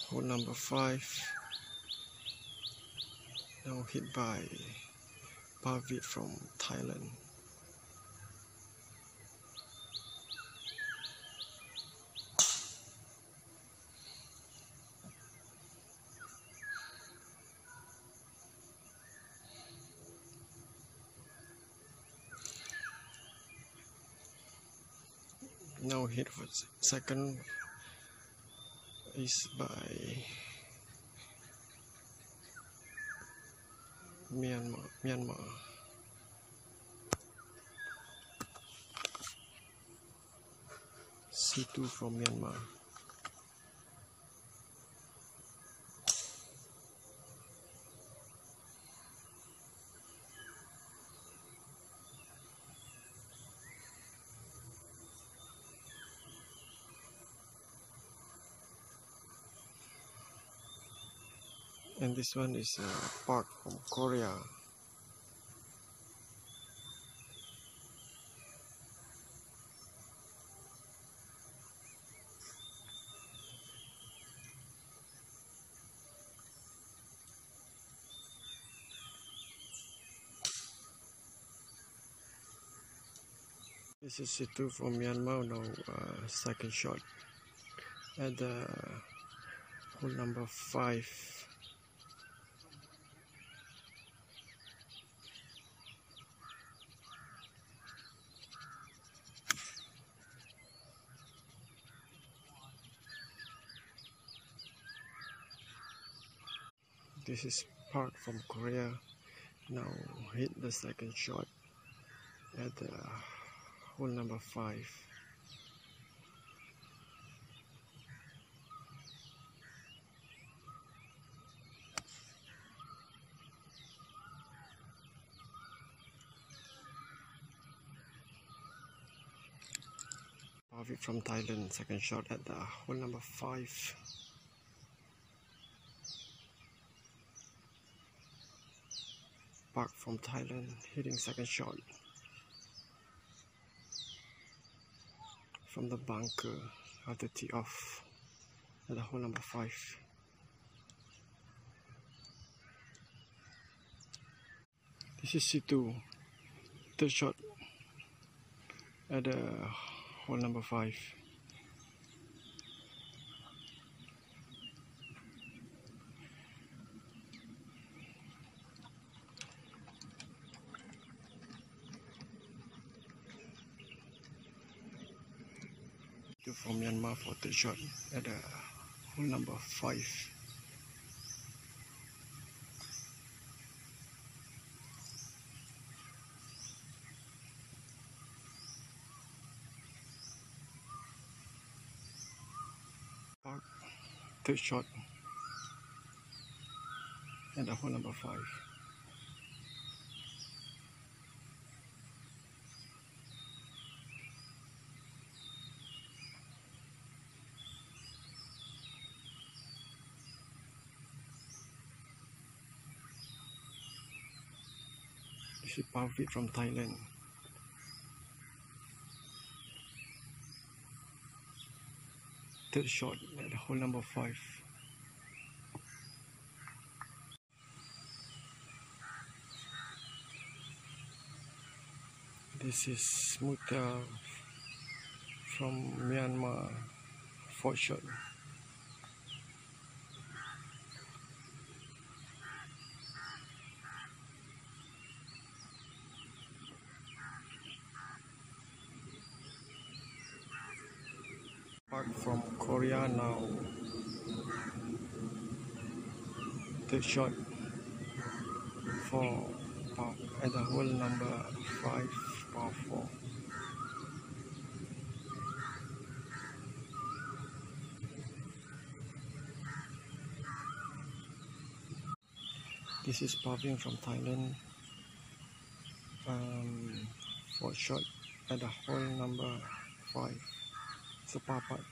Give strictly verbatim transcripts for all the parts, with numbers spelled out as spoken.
hole number five. Now hit by Pavit from Thailand. Now hit for second is by Myanmar. Myanmar. C two from Myanmar. And this one is uh, Park from Korea. This is C two from Myanmar. Now uh, second shot at the hole number five. This is Park from Korea. Now hit the second shot at the hole number five. Pavit from Thailand, second shot at the hole number five. Park from Thailand hitting second shot from the bunker after tee off at the hole number five. This is C two, third shot at the hole number five. From Myanmar for third shot at the hole number five. Park, third shot at the hole number five. This is Pavit from Thailand. Third shot at the hole number five. This is Muta from Myanmar, fourth shot. Park from Korea now. Third shot for Park at the hole number five, par four. This is Pavin from Thailand. Um, fourth shot at the hole number five. It's a par putt.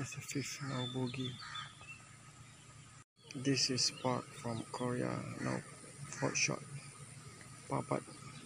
It's a fifth, no bogey. This is Park from Korea, no fourth shot, par putt.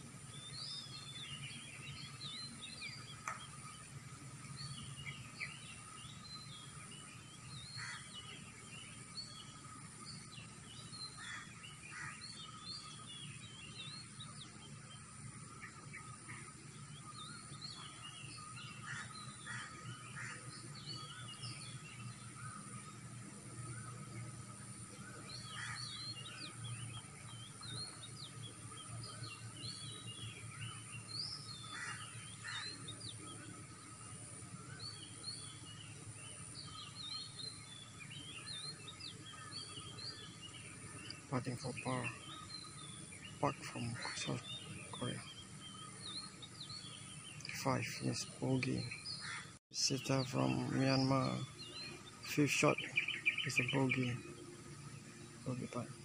Putting for par. Park from South Korea. Five is bogey. Sitter from Myanmar. Fifth shot is a bogey. Bogey putt.